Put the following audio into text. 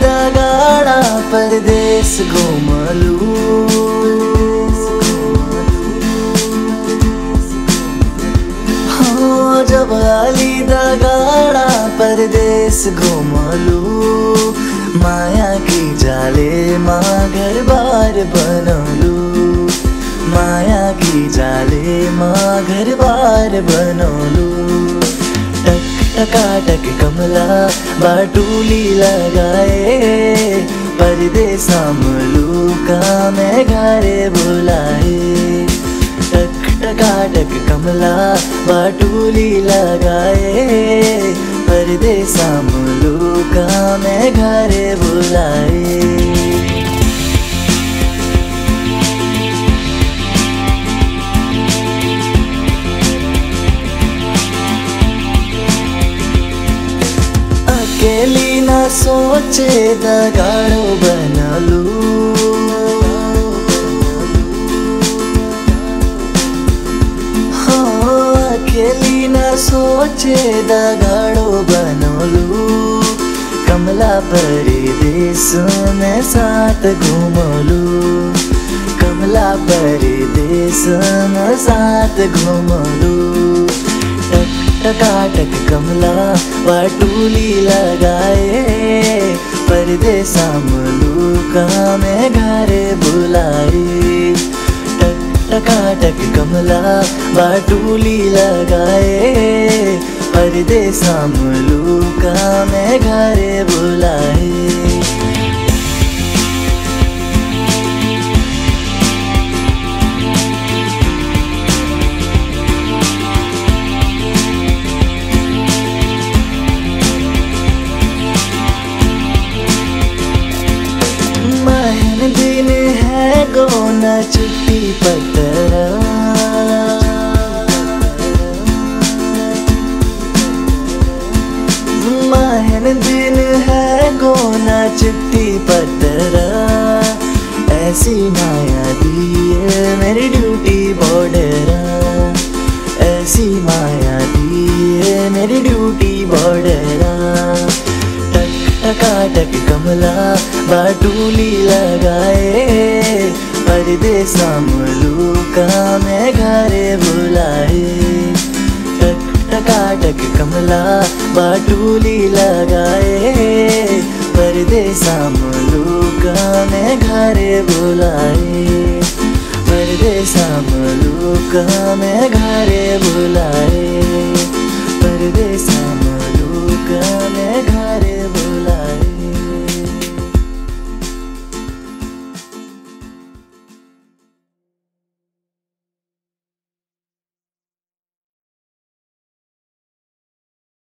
दा गाड़ा परदेस घूमलू। हाँ जब आली दा गाड़ा परदेस घूमलू। माया की जाले माँ घर बार बनलू। माया की जाले माँ घर बार बनलू। टक टकाटक कमला बाटूली लगाए। परदेसा मलूका में घरे बुलाए। टक टकाटक कमला बाटूली लगाए। परदेसा मलूका में घरे बुलाए। अकेली ना सोचे दा गाड़ो बनलू। हाँ अकेली ना सोचे दा गाड़ो बनलू। कमला परदेस में साथ घूमलू। कमला परदेस में साथ घूमलू। टकाटक कमला बाटूली लगाए। परदेसा मलूका में घरे बुलाए। टकाटक कमला बाटूली लगाए। परदेसा मलूका में घरे बुलाए। दिन है गोना चिट्ठी पतरा। महन दिन है गोना चिट्ठी पतरा। ऐसी माया दिए मेरी ड्यूटी बॉर्डरा। ऐसी माया दिए मेरी ड्यूटी बॉर्डरा। टकाटक कमला बाटूली लगाए। परदेसा मलूका में घरे बुलाए। टकाटक कमला बाटूली लगाए। परदेसा मलूका में घरे बुलाए। परदेसा मलूका में घरे बुलाए। परदेसा मलूका में घरे